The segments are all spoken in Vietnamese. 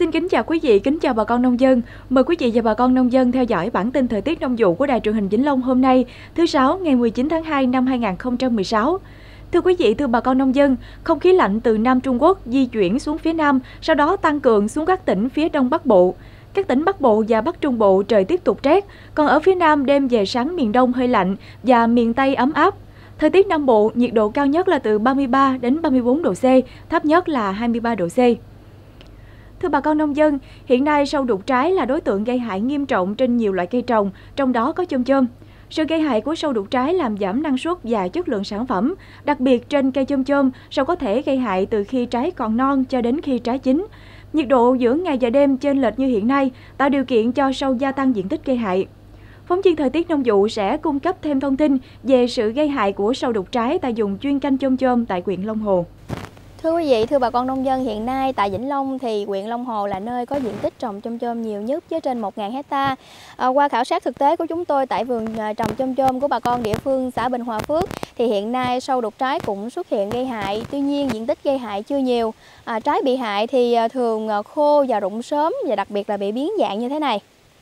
Xin kính chào quý vị, kính chào bà con nông dân. Mời quý vị và bà con nông dân theo dõi bản tin thời tiết nông vụ của Đài truyền hình Vĩnh Long hôm nay, thứ Sáu ngày 19 tháng 2 năm 2016. Thưa quý vị, thưa bà con nông dân, không khí lạnh từ Nam Trung Quốc di chuyển xuống phía Nam, sau đó tăng cường xuống các tỉnh phía Đông Bắc Bộ. Các tỉnh Bắc Bộ và Bắc Trung Bộ trời tiếp tục rét, còn ở phía Nam đêm về sáng miền Đông hơi lạnh và miền Tây ấm áp. Thời tiết Nam Bộ, nhiệt độ cao nhất là từ 33 đến 34 độ C, thấp nhất là 23 độ C. Thưa bà con nông dân, hiện nay sâu đục trái là đối tượng gây hại nghiêm trọng trên nhiều loại cây trồng, trong đó có chôm chôm. Sự gây hại của sâu đục trái làm giảm năng suất và chất lượng sản phẩm, đặc biệt trên cây chôm chôm, sâu có thể gây hại từ khi trái còn non cho đến khi trái chín. Nhiệt độ giữa ngày và đêm chênh lệch như hiện nay tạo điều kiện cho sâu gia tăng diện tích gây hại. Phóng viên thời tiết nông vụ sẽ cung cấp thêm thông tin về sự gây hại của sâu đục trái tại vùng chuyên canh chôm chôm tại huyện Long Hồ. Thưa quý vị, thưa bà con nông dân, hiện nay tại Vĩnh Long thì huyện Long Hồ là nơi có diện tích trồng chôm chôm nhiều nhất với trên 1.000 hectare. Qua khảo sát thực tế của chúng tôi tại vườn trồng chôm chôm của bà con địa phương xã Bình Hòa Phước thì hiện nay sâu đục trái cũng xuất hiện gây hại, tuy nhiên diện tích gây hại chưa nhiều. Trái bị hại thì thường khô và rụng sớm và đặc biệt là bị biến dạng như thế này.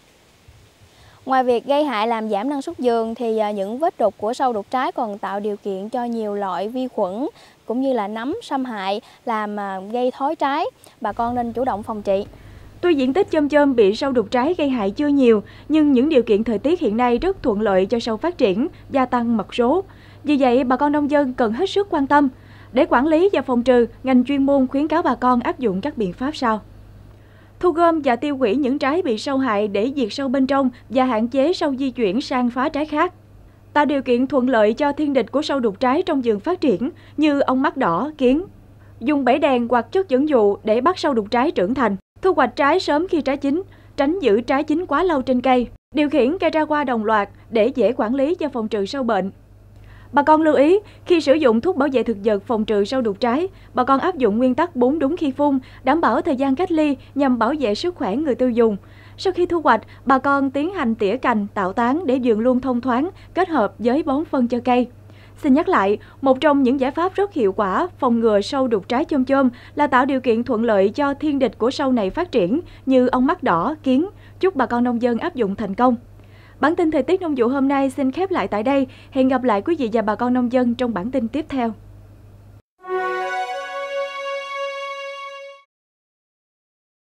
Ngoài việc gây hại làm giảm năng suất vườn thì những vết đục của sâu đục trái còn tạo điều kiện cho nhiều loại vi khuẩn cũng như là nấm xâm hại làm gây thối trái. Bà con nên chủ động phòng trị. Tuy diện tích chôm chôm bị sâu đục trái gây hại chưa nhiều, nhưng những điều kiện thời tiết hiện nay rất thuận lợi cho sâu phát triển, gia tăng mật số. Vì vậy, bà con nông dân cần hết sức quan tâm. Để quản lý và phòng trừ, ngành chuyên môn khuyến cáo bà con áp dụng các biện pháp sau. Thu gom và tiêu hủy những trái bị sâu hại để diệt sâu bên trong và hạn chế sâu di chuyển sang phá trái khác. Tạo điều kiện thuận lợi cho thiên địch của sâu đục trái trong vườn phát triển như ong mắt đỏ, kiến. Dùng bẫy đèn hoặc chất dẫn dụ để bắt sâu đục trái trưởng thành. Thu hoạch trái sớm khi trái chín, tránh giữ trái chín quá lâu trên cây. Điều khiển cây ra hoa đồng loạt để dễ quản lý và phòng trừ sâu bệnh. Bà con lưu ý, khi sử dụng thuốc bảo vệ thực vật phòng trừ sâu đục trái, bà con áp dụng nguyên tắc 4 đúng khi phun, đảm bảo thời gian cách ly nhằm bảo vệ sức khỏe người tiêu dùng. Sau khi thu hoạch, bà con tiến hành tỉa cành, tạo tán để vườn luôn thông thoáng, kết hợp với bón phân cho cây. Xin nhắc lại, một trong những giải pháp rất hiệu quả phòng ngừa sâu đục trái chôm chôm là tạo điều kiện thuận lợi cho thiên địch của sâu này phát triển như ong mắt đỏ, kiến. Chúc bà con nông dân áp dụng thành công. Bản tin thời tiết nông vụ hôm nay xin khép lại tại đây. Hẹn gặp lại quý vị và bà con nông dân trong bản tin tiếp theo.